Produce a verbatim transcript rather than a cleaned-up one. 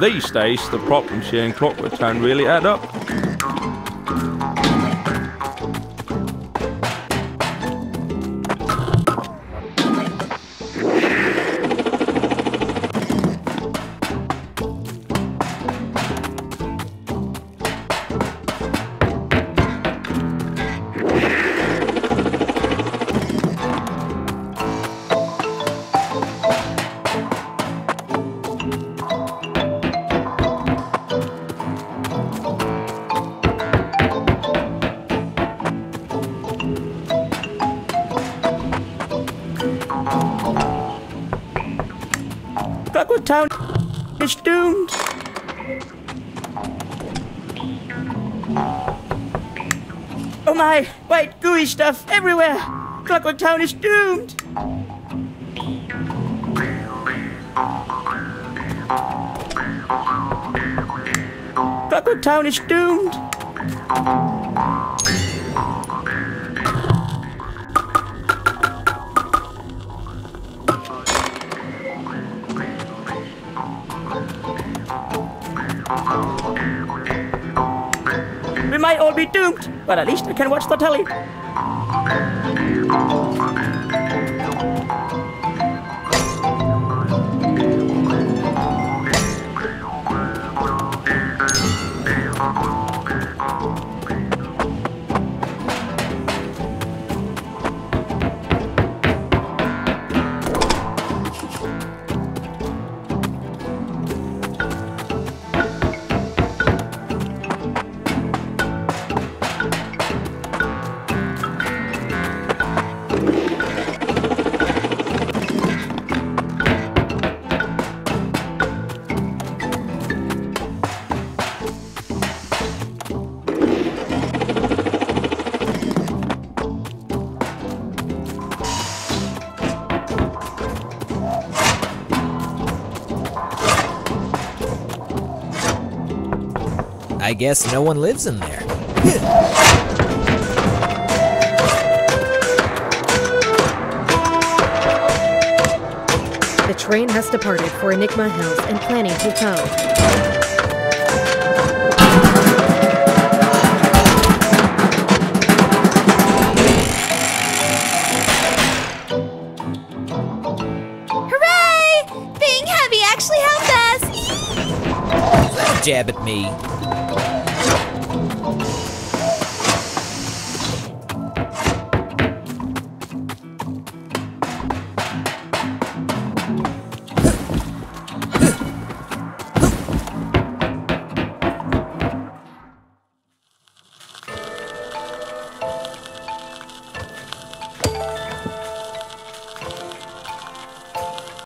these days, the problems here in Clockwork Town really add up. Clockwork Town is doomed. Oh my, white gooey stuff everywhere. Clockwork Town is doomed. Clockwork Town is doomed. We might all be doomed, but at least I can watch the telly. I guess no one lives in there. The train has departed for Enigma Hills and Planning to tow. Hooray! Being heavy actually helped us! Jab at me.